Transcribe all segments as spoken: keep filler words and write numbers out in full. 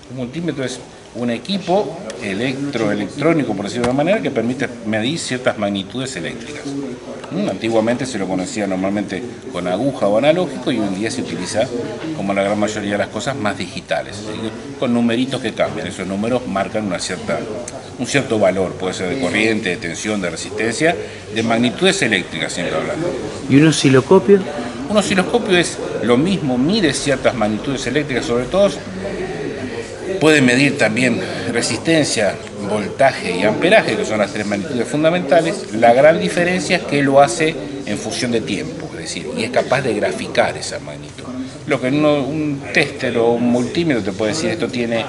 Un multímetro es un equipo electroelectrónico, por decirlo de una manera, que permite medir ciertas magnitudes eléctricas. ¿Mm? Antiguamente se lo conocía normalmente con aguja o analógico y hoy en día se utiliza, como la gran mayoría de las cosas, más digitales, ¿sí? Con numeritos que cambian. Esos números marcan una cierta, un cierto valor, puede ser de corriente, de tensión, de resistencia, de magnitudes eléctricas, siempre hablando. ¿Y un osciloscopio? Un osciloscopio es lo mismo, mide ciertas magnitudes eléctricas, sobre todo puede medir también resistencia, voltaje y amperaje, que son las tres magnitudes fundamentales. La gran diferencia es que lo hace en función de tiempo, es decir, y es capaz de graficar esa magnitud. Lo que uno, un tester o un multímetro te puede decir, esto tiene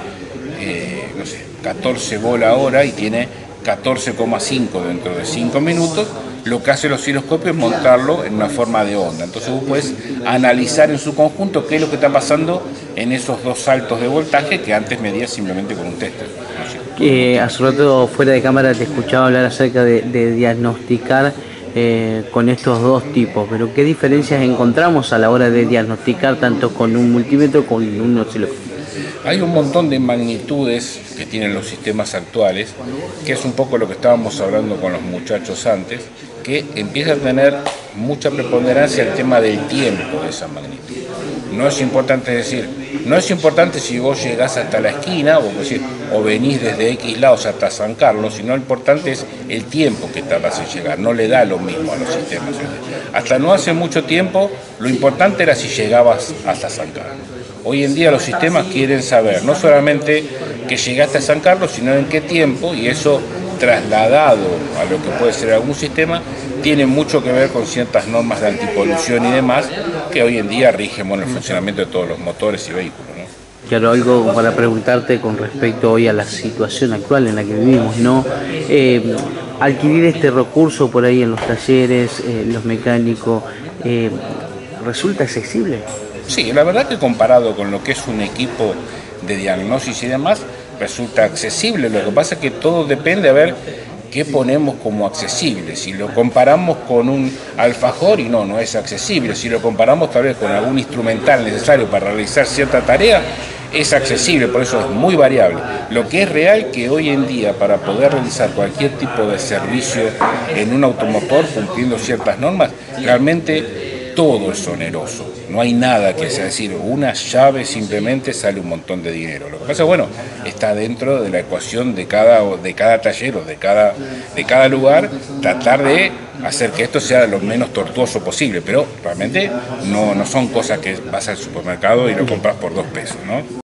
eh, no sé, catorce volt hora y tiene catorce coma cinco dentro de cinco minutos. Lo que hace el osciloscopio es montarlo en una forma de onda. Entonces vos puedes analizar en su conjunto qué es lo que está pasando en esos dos saltos de voltaje que antes medías simplemente con un tester. No sé. Eh, hace rato fuera de cámara te escuchaba hablar acerca de, de diagnosticar eh, con estos dos tipos, pero ¿qué diferencias encontramos a la hora de diagnosticar tanto con un multímetro como con un osciloscopio? Hay un montón de magnitudes que tienen los sistemas actuales, que es un poco lo que estábamos hablando con los muchachos antes, que empieza a tener mucha preponderancia el tema del tiempo de esa magnitud. No es importante decir, no es importante si vos llegás hasta la esquina o, decir, o venís desde X lados hasta San Carlos, sino lo importante es el tiempo que tardas en llegar, no le da lo mismo a los sistemas. Hasta no hace mucho tiempo, lo importante era si llegabas hasta San Carlos. Hoy en día los sistemas quieren saber no solamente que llegaste a San Carlos, sino en qué tiempo, y eso trasladado a lo que puede ser algún sistema, tiene mucho que ver con ciertas normas de antipolución y demás, que hoy en día rigen bueno, el funcionamiento de todos los motores y vehículos, ¿no? Claro, algo para preguntarte con respecto hoy a la situación actual en la que vivimos, ¿no? Eh, adquirir este recurso por ahí en los talleres, eh, los mecánicos, eh, ¿resulta accesible? Sí, la verdad que comparado con lo que es un equipo de diagnosis y demás, resulta accesible. Lo que pasa es que todo depende a ver qué ponemos como accesible. Si lo comparamos con un alfajor, y no, no es accesible. Si lo comparamos tal vez con algún instrumental necesario para realizar cierta tarea, es accesible, por eso es muy variable. Lo que es real que hoy en día para poder realizar cualquier tipo de servicio en un automotor cumpliendo ciertas normas, realmente todo es oneroso, no hay nada que sea decir, una llave simplemente sale un montón de dinero. Lo que pasa es bueno, está dentro de la ecuación de cada, de cada taller o de cada, de cada lugar, tratar de hacer que esto sea lo menos tortuoso posible, pero realmente no, no son cosas que vas al supermercado y lo compras por dos pesos, ¿no?